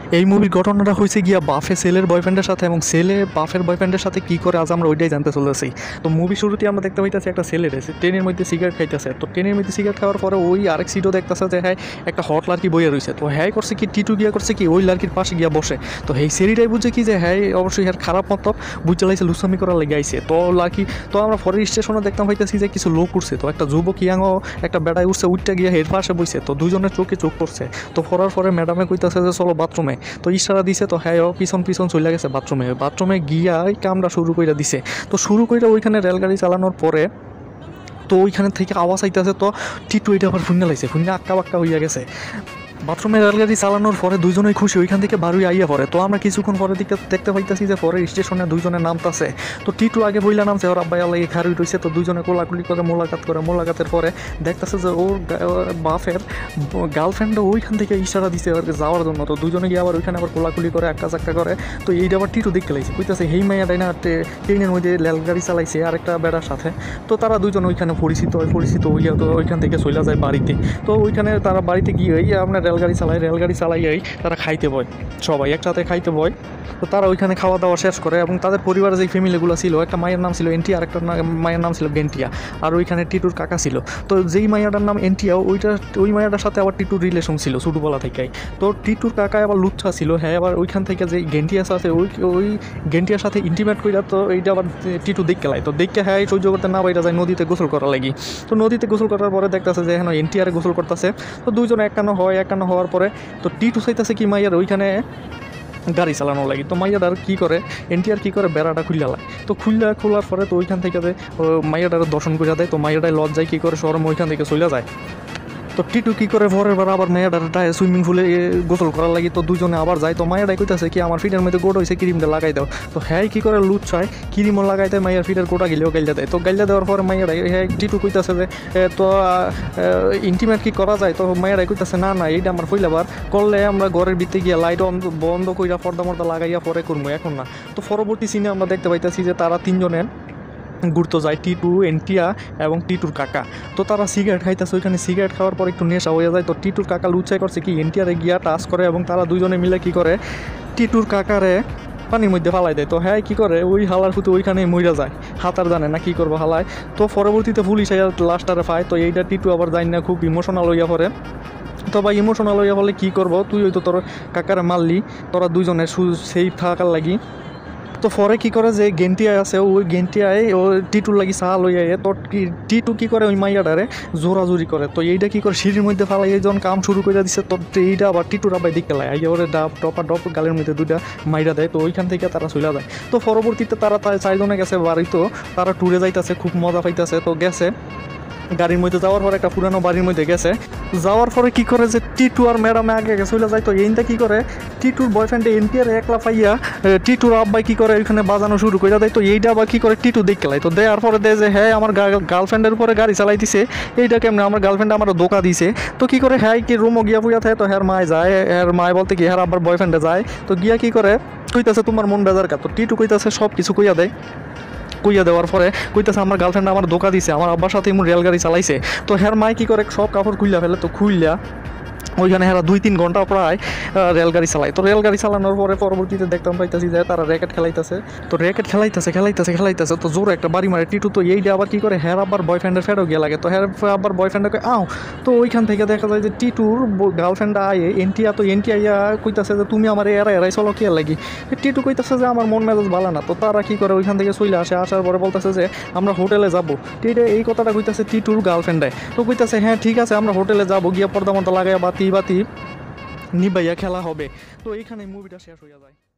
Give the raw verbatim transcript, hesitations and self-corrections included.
এই মুভির ঘটনাটা হয়েছে গিয়া বাফে সেলের বয়ফ্রেন্ডের সাথে, এবং সেলে বাফের বয়ফ্রেন্ডের সাথে কী করে আজ আমরা ওইটাই জানতে চলেছি। তো মুভি শুরুতে আমরা দেখতে পাইতেছি একটা ছেলের ট্রেনের মধ্যে সিগারেট খাইতেছে। তো ট্রেনের মধ্যে সিগারেট খাওয়ার পরে ওই আরেক সিটও দেখতেছে যে হ্যাঁ একটা হট লার্কি বইয়া রয়েছে। তো হ্যাঁ করছে কি টিটু গিয়া করছে কি ওই লার্কির পাশে গিয়া বসে। তো এই সেরিটাই বুঝছে কি যে হ্যাঁ অবশ্যই হ্যাঁ খারাপ মতো বুঝতে লাগছে, লুসামি করার লেগে আইছে। তো লার্কি তো আমরা পরের স্টেশনে দেখতাম পাইতেছি যে কিছু লোক উঠছে। তো একটা যুবক ইয়াংও একটা বেড়ায় উঠছে, উঠটা গিয়া হের পাশে বইছে। তো দুজনের চোখে চোখ পড়ছে। তো পড়ার পরে ম্যাডামে কইতেছে যে চলো বাথরুমে। তো ইশারা দিছে। তো হ্যাঁ পিছন পিছন চলে গেছে বাথরুমে। বাথরুমে গিয়া কামটা শুরু করে দিছে। তো শুরু করে ওইখানে রেলগাড়ি চালানোর পরে তো ওইখানে থেকে আওয়াজ আইতেছে। তো টিটু এটা আবার ফুন্না লাগছে, ফুন্না আক্কা বাক্কা হইয়া গেছে। বাথরুমে রেলগাড়ি চালানোর পরে দুইজনেই খুশি, ওইখান থেকে বারুই আইয়া পড়ে। তো আমরা কিছুক্ষণ পরে দিকে দেখতে পাইতেছি যে পরে স্টেশনে দুইজনের নামতাছে। তো টিটু আগে বইলা নামছে, ওর আব্বাই আল্লাহ খারুই রয়েছে। তো দুইজনে কোলাকুলি করে মোলাকাত করে, মোলাকাতের পরে দেখতেছে যে ওর বাফের গার্লফ্রেন্ডও ওইখান থেকে ইশারা দিছে আর যাওয়ার জন্য। তো দুজনে গিয়ে আবার ওইখানে আবার কোলাকুলি করে একটা চাক্কা করে। তো এইটা আবার টিটু দেখতে লাগছে, কইতেছে হেই মাইয়া ডাইনা ট্রেনের মধ্যে রেলগাড়ি চালাইছে আর একটা বেড়ার সাথে। তো তারা দুজন ওইখানে পরিচিত হয়, পরিচিত হইয়া তো ওইখান থেকে চলে যায় বাড়িতে। তো ওইখানে তারা বাড়িতে গিয়ে আপনার রেলগাড়ি চালায়, রেলগাড়ি চালাইয়াই তারা খাইতে বয়, সবাই একসাথে খাইতে বয়। তো তারা ওইখানে খাওয়া দাওয়া শেষ করে, এবং তাদের পরিবারে যে ফ্যামিলিগুলো ছিল, একটা মায়ের নাম ছিল এন্টিয়া আর একটা মায়ের নাম ছিল গেন্টিয়া, আর ওইখানে টিটুর কাকা ছিল। তো যেই মায়াটার নাম এন্টিয়া ওইটা ওই মায়াটার সাথে আবার টিটুর রিলেশন ছিল ছোটোবেলা থেকেই। তো টিটুর কাকা আবার লুচ্ছা ছিল। হ্যাঁ আবার ওইখান থেকে যে গেন্টিয়াস আছে ওই ওই গেন্টিয়ার সাথে ইন্টিমেট কইরা। তো এইটা আবার টিটু দেখতে লাই। তো দেখতে হ্যাঁ সহ্য করতে না বাইরে যায়, নদীতে গোসল করা লাগি। তো নদীতে গোসল করার পরে দেখতেছে যে এখানে এনটিআরে গোসল করতেছে। তো দুইজনে একান্ন হয়, একান্ন হওয়ার পরে তো টিটু চাইতেছে কি মাইয়ার ওইখানে গাড়ি চালানো লাগে। তো মাইয়াডার কী করে এনটিআর কী করে বেড়াটা খুললা লাগে। তো খুললা খোলার পরে তো ওইখান থেকে মাইয়াডার দর্শন করে দেয়। তো মাইয়াডায় লজ্জায় কী করে শরম ওইখান থেকে চলে যায়। তো টিটু কী করে পরের বার আবার মায়াডারটা সুইমিং পুলে গোসল করার লাগে। তো দুজনে আবার যায়। তো মায়াডাই কইতাছে কি আমার ফিটের মধ্যে গোড় হয়েছে, ক্রিমটা লাগাই দাও। তো হ্যাঁ কী করে লুট চায় ক্রিমও লাগাই দেয়, মাইয়ার ফিটের গোটা গেলেও গাইলা দেয়। তো গাইলা দেওয়ার পরে মাইয়াডাই হ্যাঁ টিটু কইতাছে যে তো ইন্টিমেট কি করা যায়। তো মায়াডাই কইতাছে না না এইটা আমার পইলাবার করলে আমরা ঘরের ভিতরে গিয়ে লাইট বন্ধ কইরা পর্দা মর্দা লাগাইয়া পরে করবো, এখন না। তো পরবর্তী সিনে আমরা দেখতে পাইতেছি যে তারা তিনজনের ঘুরতে যায়, টিটু এনটিয়া এবং টিটুর কাকা। তো তারা সিগারেট খাইতেছে, ওইখানে সিগারেট খাওয়ার পর একটু নেশা হয়ে যায়। তো টিটুর কাকা লুচাই করছে কি এনটিআরে গিয়া টাচ করে, এবং তারা দুজনে মিলে কি করে টিটুর কাকারে পানির মধ্যে ফালাই দেয়। তো হ্যাঁ কী করে ওই হালার ফুতে ওইখানে মইরা যায়, হাতার জানে না কী করবো হালায়। তো পরবর্তীতে পুলিশ লাস্টারে পায়। তো এইটা টিটু আবার যায় না, খুব ইমোশনাল হইয়া পড়ে। তো ভাই ইমোশনাল হইয়া বলে কী করবো, তুই হয়তো তোর কাকারে মারলি, তোরা দুজনের সেফ থাকার লাগি। তো পরে কী করে যে গেন্টিয়ায় আছে ওই গেন্টিয়ায় ও টিটুর লাগি চা লইয়া তো টিটু কী করে ওই মাইয়াটারে জোরাজুরি করে। তো এইটা কী করে সিঁড়ির মধ্যে ফালাই যখন কাম শুরু করে দিচ্ছে। তো এইটা আবার টিটুর আবার দিকে লাই আইয়া ওরে ডাব টপা ডপ গালের মধ্যে দুইটা মাইরা দেয়। তো ওইখান থেকে তারা চলে যায়। তো পরবর্তীতে তারা চারজনে গেছে বাড়ি। তো তারা ট্যুরে যাইতেছে, খুব মজা পাইতেছে। তো গেছে গাড়ির মধ্যে যাওয়ার পরে একটা পুরানো বাড়ির মধ্যে গেছে। যাওয়ার পরে কী করে যে টিটু আর ম্যাডামে আগে আগে চলে যায়। তো এইটা কী করে টিটুর বয়ফ্রেন্ডে এনটিআর একলা পাইয়া টিটুর আব্বাই কী করে ওইখানে বাজানো শুরু করে দেয়। তো এইটা আবার কী করে টিটু দেখতে লাই। তো দেওয়ার পরে দেয় যে হ্যাঁ আমার গার্লফ্রেন্ডের উপরে গাড়ি চালাই দিছে, এইটা কেমন আমার গার্লফ্রেন্ড আমার ধোকা দিছে। তো কী করে হ্যাঁ কি রুমও গিয়া পুইয়া থাকে। তো হ্যার মায় যায়, হ্যার মায় বলতে কি হ্যার আব্বার বয়ফ্রেন্ডে যায়। তো গিয়া কী করে কইতাছে তোমার মন বেজার কা। তো টিটু কইতাছে সব কিছু কইয়া দেয়। কইয়া দেওয়ার পরে কইতেছে আমার গার্লফ্রেন্ড আমার ধোকা দিছে, আমার আব্বার সাথে এমন রেলগাড়ি চালাইছে। তো হ্যার মাই কী করে সব কাপড় খুইলা ফেলে। তো খুইলা ওইখানে হেরা দুই তিন ঘন্টা প্রায় রেলগাড়ি চালায়। তো রেলগাড়ি চালানোর পরে পরবর্তীতে দেখতাম পাইতেছি যে তারা র্যাকেট খেলাইতেছে। তো র্যাকেট খেলাইতেছে খেলাইতেছে খেলাইতেছে তো জোরে একটা বাড়ি মারে টিটু। তো এইটা আবার কী করে হের আবার বয়ফ্রেন্ডের ফেরও গিয়ে লাগে। তো হের আবার বয়ফ্রেন্ডকে আও। তো ওইখান থেকে দেখা যায় যে টিটুর গার্লফ্রেন্ড আয়ে এনটিয়া। তো এনটিয়া ইয়া কইতাছে যে তুমি আমার এরা এরাই চলো কে লাগি। টিটু কইতাছে যে আমার মন মেজাজ ভালো না। তো তারা কী করে ওইখান থেকে চলে আসে, আসার পরে বলতেছে যে আমরা হোটেলে যাবো। টিটু এই কথাটা কইতাছে টিটুর গার্লফ্রেন্ডে। তো কইতাছে হ্যাঁ ঠিক আছে আমরা হোটেলে যাবো, গিয়ে পর্দা মর্দা লাগাইয়া বাতি বাতি নিবাইয়া খেলা হবে। তো এইখানে মুভিটা শেষ হয়ে যায়।